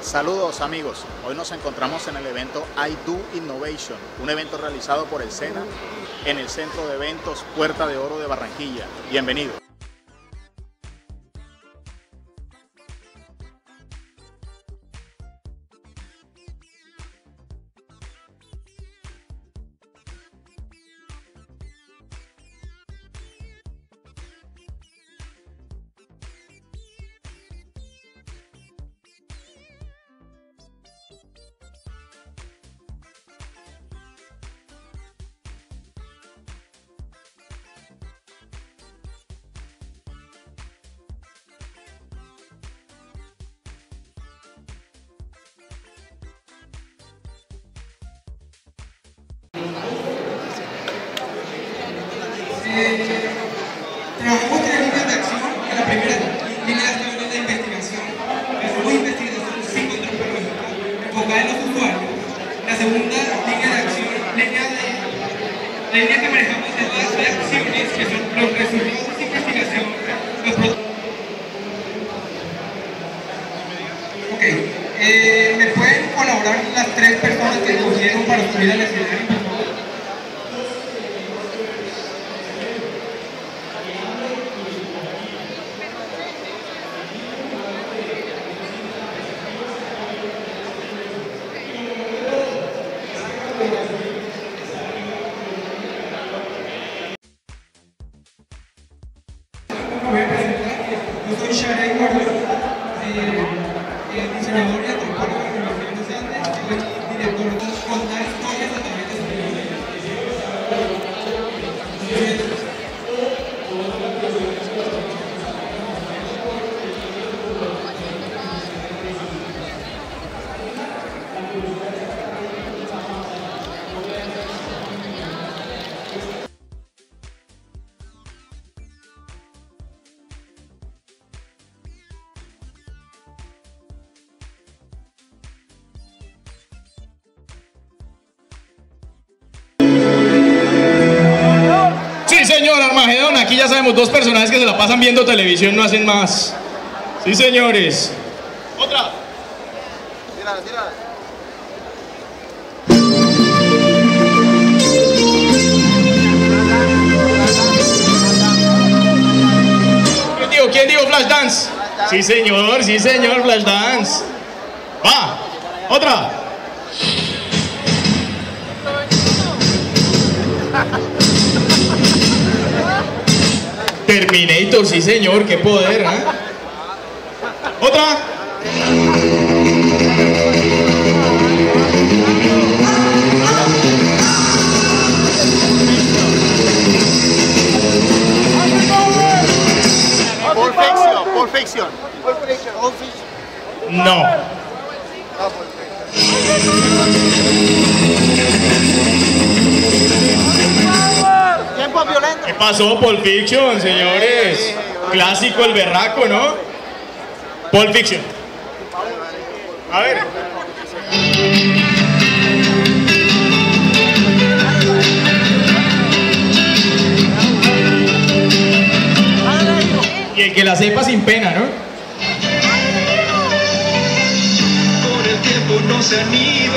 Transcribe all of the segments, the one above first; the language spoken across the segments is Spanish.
Saludos amigos, hoy nos encontramos en el evento I Do Innovation, un evento realizado por el SENA en el Centro de Eventos Puerta de Oro de Barranquilla. Bienvenido. Trabajamos tres líneas de acción. La primera línea de acción es la investigación, es muy investigación psicotecnológica, enfocada en los usuarios. La segunda línea de acción, la línea que manejamos es las reacciones, que son los resultados de investigación. ¿Me pueden colaborar las tres personas que escogieron para subir al escenario? Yo soy Sharay Guardo, diseñador y antropólogo de la Universidad de los Andes, soy director de contar historias a través de su Señor Armagedón, aquí ya sabemos, dos personajes que se la pasan viendo televisión, no hacen más. Sí, señores. Otra. Tírala, tírala. ¿Quién dijo Flashdance? Sí, señor, Flashdance. Va. Otra. Terminator, sí señor, qué poder, ¿eh? Otra. Pulp Fiction. No. Tiempo violento. ¿Qué pasó? Pulp Fiction, señores. Clásico, el berraco, ¿no? Pulp Fiction. A ver. Y el que la sepa sin pena, ¿no? Por el tiempo no se han ido,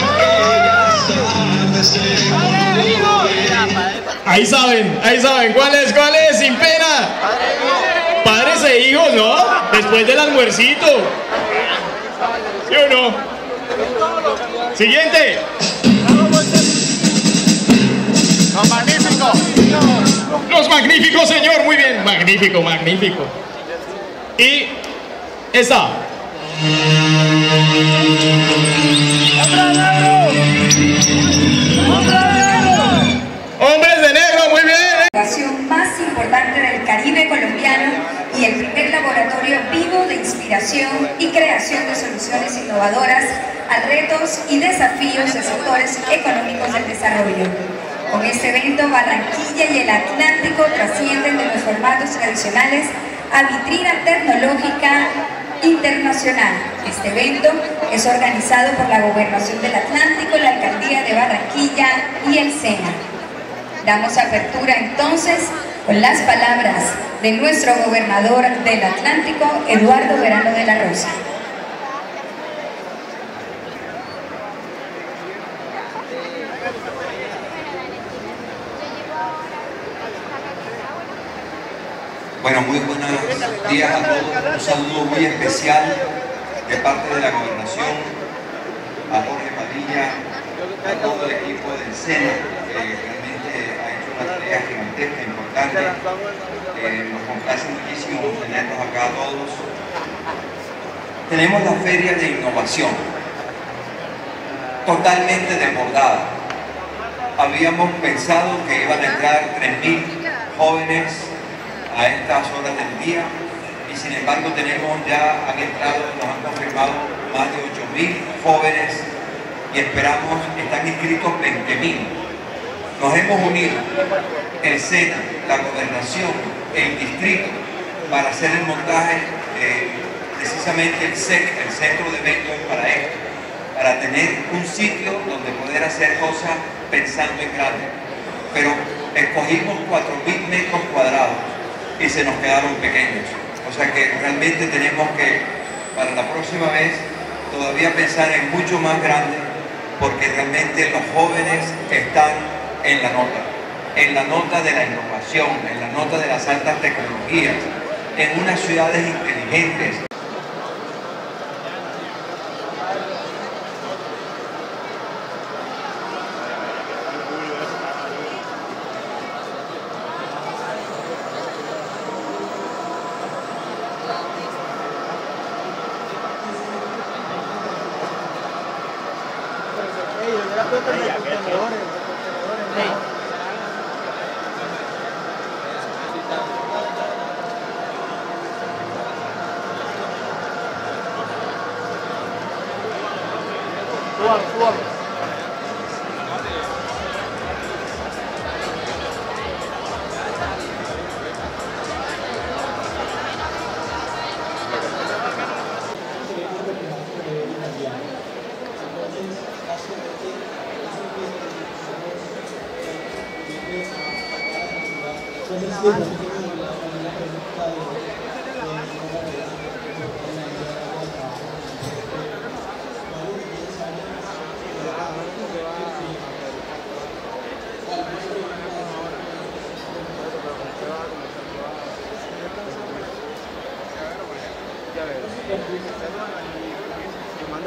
Ahí saben, ¿cuál es? Sin pena. Padres e hijos, ¿no? Después del almuercito. ¿Sí o no? Siguiente. Los magníficos. Los magníficos, señor, muy bien. Magnífico. Y esta. Hombres de negro, muy bien. La innovación más importante del Caribe colombiano y el primer laboratorio vivo de inspiración y creación de soluciones innovadoras a retos y desafíos de sectores económicos del desarrollo. Con este evento, Barranquilla y el Atlántico trascienden de los formatos tradicionales a vitrina tecnológica internacional. Este evento es organizado por la Gobernación del Atlántico, la Alcaldía de Barranquilla y el SENA. Damos apertura entonces con las palabras de nuestro gobernador del Atlántico, Eduardo Verano de la Rosa. Bueno, muy buenos días a todos. Un saludo muy especial de parte de la Gobernación, a Jorge Padilla, a todo el equipo del SENA, que realmente ha hecho una tarea gigantesca, importante. Nos complace muchísimo tenerlos acá a todos. Tenemos la Feria de Innovación, totalmente desbordada. Habíamos pensado que iban a entrar 3.000 jóvenes a estas horas del día y sin embargo nos han confirmado más de 8.000 jóvenes y esperamos, están inscritos 20.000. Nos hemos unido, el SENA, la Gobernación, el distrito, para hacer el montaje, precisamente el SEC, el Centro de Eventos para esto, para tener un sitio donde poder hacer cosas pensando en grande. Pero escogimos 4.000 metros cuadrados y se nos quedaron pequeños. O sea que realmente tenemos que, para la próxima vez, todavía pensar en mucho más grande, porque realmente los jóvenes están en la nota de la innovación, en la nota de las altas tecnologías, en unas ciudades inteligentes.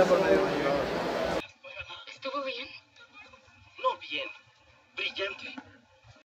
¿Estuvo bien? No bien, brillante.